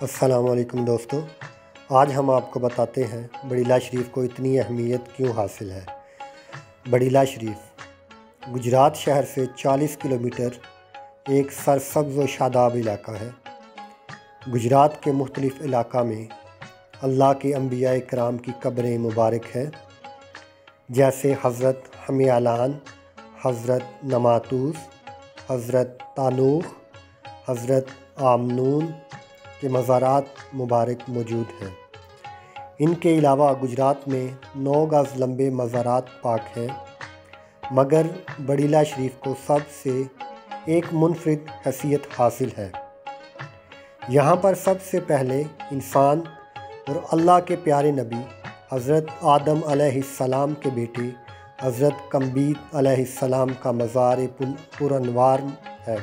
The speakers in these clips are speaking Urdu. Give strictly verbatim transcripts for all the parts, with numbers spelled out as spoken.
السلام علیکم دوستو، آج ہم آپ کو بتاتے ہیں بڑیلا شریف کو اتنی اہمیت کیوں حاصل ہے۔ بڑیلا شریف گجرات شہر سے چالیس کلومیٹر ایک سرسبز و شاداب علاقہ ہے۔ گجرات کے مختلف علاقہ میں اللہ کے انبیاء کرام کی قبریں مبارک ہیں، جیسے حضرت حمیالان، حضرت نماتوس، حضرت تانوخ، حضرت آمنون کے مزارات مبارک موجود ہیں۔ ان کے علاوہ گجرات میں نو گز لمبے مزارات پاک ہیں، مگر بڑیلا شریف کو سب سے ایک منفرد حیثیت حاصل ہے۔ یہاں پر سب سے پہلے انسان اور اللہ کے پیارے نبی حضرت آدم علیہ السلام کے بیٹے حضرت کمبیت علیہ السلام کا مزار پر انوار ہے،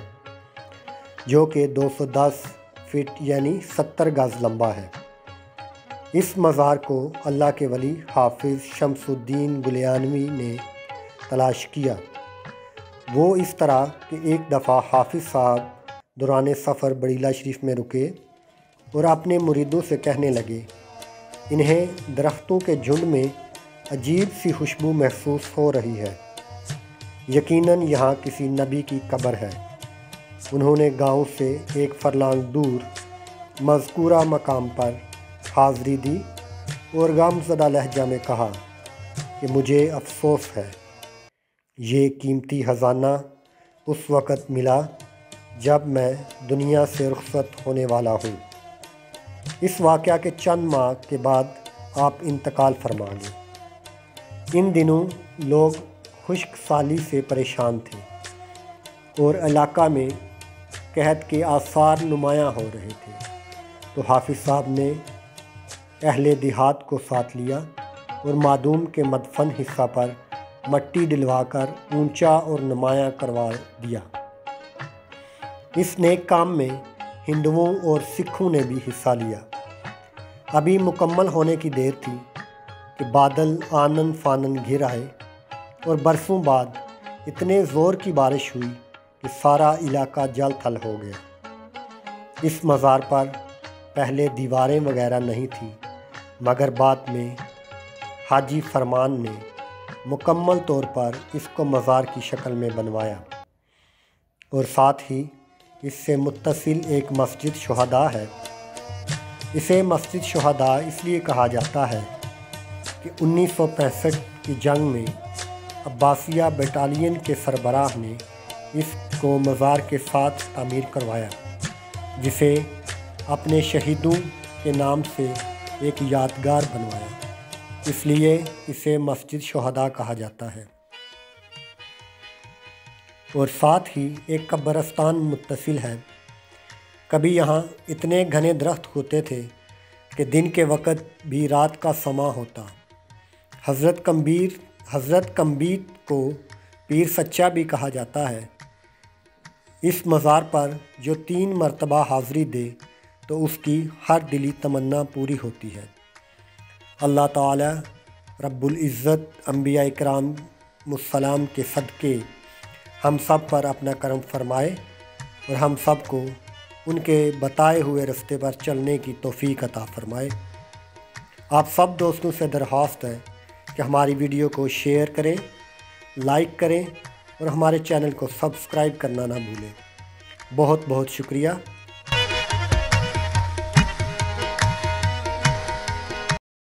جو کہ دو سو دس فٹ یعنی ستر گز لمبا ہے۔ اس مزار کو اللہ کے ولی حافظ شمس الدین گلیانوی نے تلاش کیا۔ وہ اس طرح کہ ایک دفعہ حافظ صاحب دوران سفر بڑیلا شریف میں رکے اور اپنے مریدوں سے کہنے لگے، انہیں درختوں کے جھنڈ میں عجیب سی خوشبو محسوس ہو رہی ہے، یقیناً یہاں کسی نبی کی قبر ہے۔ انہوں نے گاؤں سے ایک فرلانگ دور مذکورہ مقام پر حاضری دی اور غمزدہ لہجہ میں کہا کہ مجھے افسوس ہے، یہ قیمتی خزانہ اس وقت ملا جب میں دنیا سے رخصت ہونے والا ہوں۔ اس واقعہ کے چند ماہ کے بعد آپ انتقال فرما گئے۔ ان دنوں لوگ خشک سالی سے پریشان تھے اور علاقہ میں قحط کے آثار نمایاں ہو رہے تھے، تو حافظ صاحب نے اہل دیہات کو ساتھ لیا اور معدوم کے مدفن حصہ پر مٹی ڈلوا کر اونچا اور نمایاں کروا دیا۔ اس نیک کام میں ہندوؤں اور سکھوں نے بھی حصہ لیا۔ ابھی مکمل ہونے کی دیر تھی کہ بادل آنن فانن گھر آئے اور برسوں بعد اتنے زور کی بارش ہوئی کہ سارا علاقہ جل تھل ہو گیا۔ اس مزار پر پہلے دیواریں وغیرہ نہیں تھیں، مگر بعد میں حاجی فرمان نے مکمل طور پر اس کو مزار کی شکل میں بنوایا، اور ساتھ ہی اس سے متصل ایک مسجد شہداء ہے۔ اسے مسجد شہداء اس لیے کہا جاتا ہے کہ انیس سو پینسٹھ کی جنگ میں عباسیہ بٹالین کے سربراہ نے اس کو مزار کے ساتھ تعمیر کروایا، جسے اپنے شہیدوں کے نام سے ایک یادگار بنوایا، اس لیے اسے مسجد شہداء کہا جاتا ہے۔ اور ساتھ ہی ایک قبرستان متصل ہے۔ کبھی یہاں اتنے گھنے درخت ہوتے تھے کہ دن کے وقت بھی رات کا سما ہوتا۔ حضرت کمبیر حضرت کمبیت کو پیر سچا بھی کہا جاتا ہے۔ اس مزار پر جو تین مرتبہ حاضری دے تو اس کی ہر دلی تمنا پوری ہوتی ہے۔ اللہ تعالی رب العزت انبیاء کرام السلام کے صدقے ہم سب پر اپنا کرم فرمائے اور ہم سب کو ان کے بتائے ہوئے راستے پر چلنے کی توفیق عطا فرمائے۔ آپ سب دوستوں سے درخواست ہے کہ ہماری ویڈیو کو شیئر کریں، لائک کریں اور ہمارے چینل کو سبسکرائب کرنا نہ بھولیں۔ بہت بہت شکریہ۔